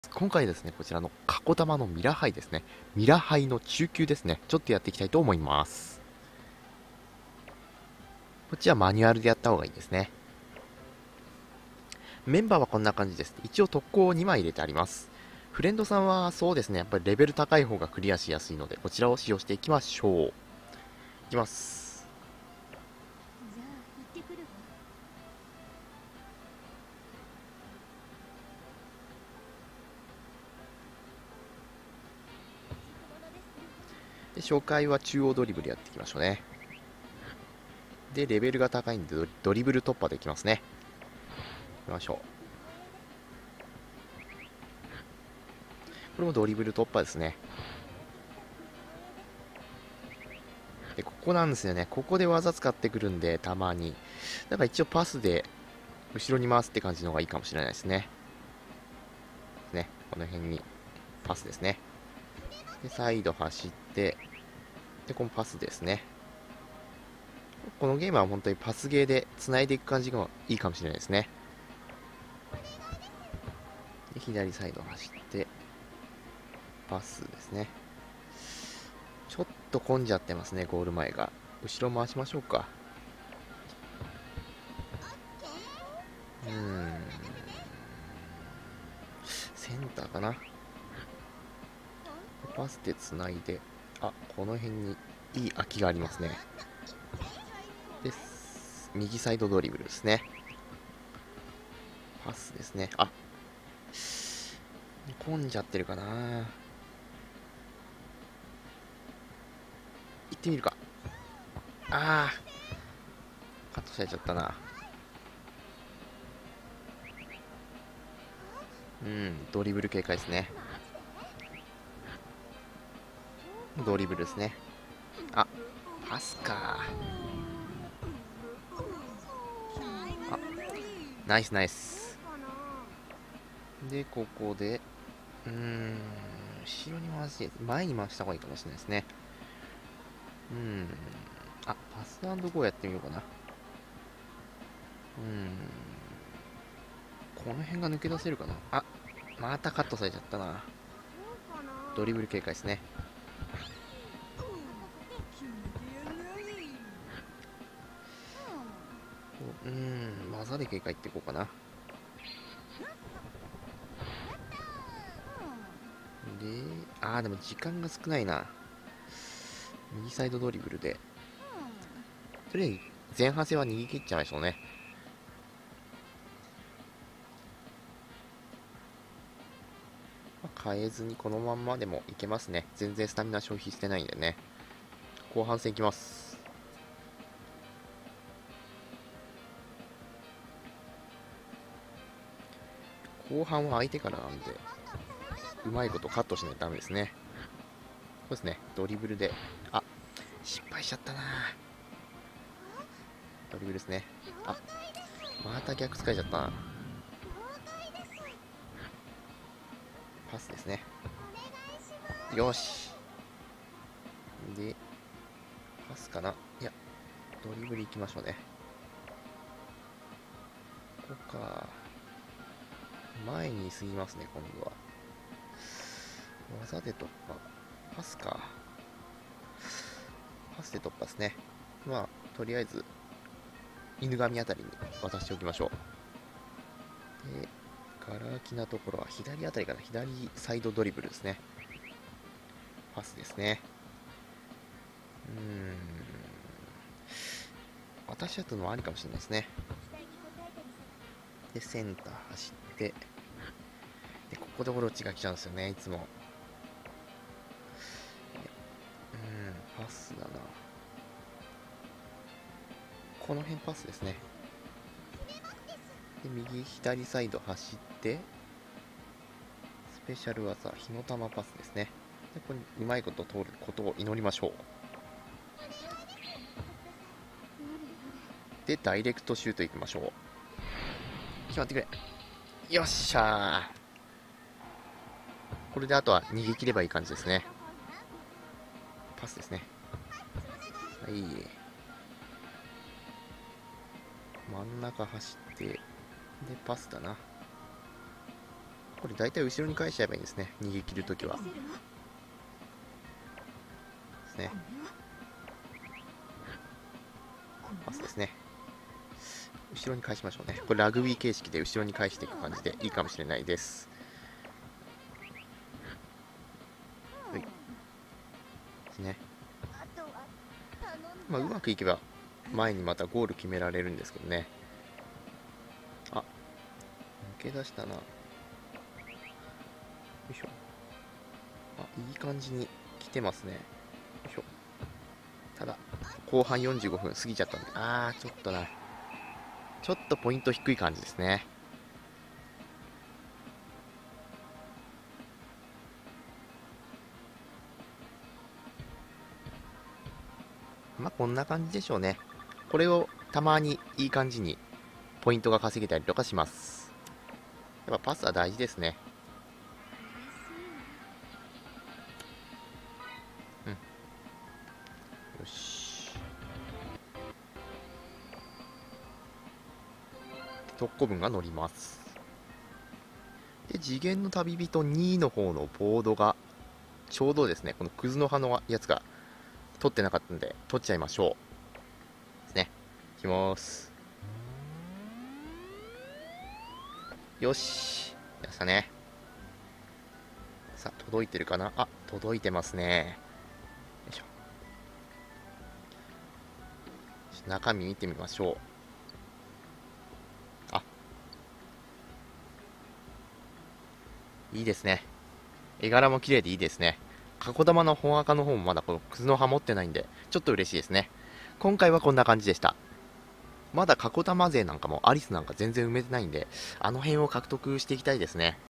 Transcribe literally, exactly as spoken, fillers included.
今回ですね、こちらのカコ玉のミラハイですね。ミラハイの中級ですね。ちょっとやっていきたいと思います。こっちはマニュアルでやった方がいいですね。メンバーはこんな感じです。一応特攻をにまい入れてあります。フレンドさんはそうですね、やっぱりレベル高い方がクリアしやすいので、こちらを使用していきましょう。いきます。で、紹介は中央ドリブルやっていきましょうね。で、レベルが高いんでドドリブル突破できますね。いきましょう。これもドリブル突破ですね。で、ここなんですよね。ここで技使ってくるんで、たまに。だから一応パスで、後ろに回すって感じの方がいいかもしれないですね。ね、この辺にパスですね。で、サイド走って、で、このパスですね。このゲームは本当にパスゲーで繋いでいく感じがいいかもしれないですね。で、左サイド走って、パスですね。ちょっと混んじゃってますね、ゴール前が。後ろ回しましょうか。うーん。センターかな。パスでつないで、あ、この辺にいい空きがありますね。で、右サイドドリブルですね。パスですね。あ、混んじゃってるかな。行ってみるか。あー、カットされちゃったな。うん、ドリブル警戒ですね。ドリブルですね。あ、パスか。あ、ナイスナイス。で、ここで、うーん、後ろに回し、前に回した方がいいかもしれないですね。うん、あ、パスゴーやってみようかな。うん、この辺が抜け出せるかな。あ、またカットされちゃったな。ドリブル警戒ですね。うーん、技で警戒っていこうかな。で、あーでも時間が少ないな。右サイドドリブルで。とりあえず前半戦は逃げ切っちゃいましょうね。まあ、変えずにこのまんまでもいけますね。全然スタミナ消費してないんでね。後半戦いきます。後半は相手からなんで、うまいことカットしないとダメですね。そうですね、ドリブルで。あ、失敗しちゃったな。ドリブルですね。あ、また逆使えちゃったな。パスですね。よし。で、パスかな。いや、ドリブル行きましょうね。ここか。前に過ぎますね、今度は。技で突破。パスか。パスで突破ですね。まあ、とりあえず、犬神あたりに渡しておきましょう。で、ガラ空きなところは左あたりから左サイドドリブルですね。パスですね。うーん。私だとのはありかもしれないですね。で、センター走って、で、ここでオロチが来ちゃうんですよね、いつも。うーん、パスだな。この辺パスですね。で、右左サイド走って、スペシャル技、火の玉パスですね。で、これうまいこと通ることを祈りましょう。で、ダイレクトシュートいきましょう。決まってくれ。よっしゃー。これであとは逃げ切ればいい感じですね。パスですね。はい。真ん中走って、で、パスだな。 これ大体後ろに返しちゃえばいいんですね、逃げ切るときは。ですね。パスですね。後ろに返しましょうね。これラグビー形式で後ろに返していく感じでいいかもしれないです。はい。ですね。まあ、うまくいけば前にまたゴール決められるんですけどね。あ、抜け出したな。よいしょ。あ、いい感じに来てますね。よいしょ。ただ後半よんじゅうごふん過ぎちゃったんで、あーちょっとな、ちょっとポイント低い感じですね。まあこんな感じでしょうね。これをたまにいい感じにポイントが稼げたりとかします。やっぱパスは大事ですね。うん。よし。特攻分が乗ります。で、次元の旅人にの方のボードがちょうどですね、このクズの葉のやつが取ってなかったんで取っちゃいましょうですね。いきます。よし、やったね。さあ届いてるかな。あ、届いてますね。よいしょ。中身見てみましょう。あ、いいですね。絵柄も綺麗でいいですね。かこ玉の本赤の方もまだこのクズの葉持ってないんでちょっと嬉しいですね。今回はこんな感じでした。まだかこ玉勢なんかもアリスなんか全然埋めてないんで、あの辺を獲得していきたいですね。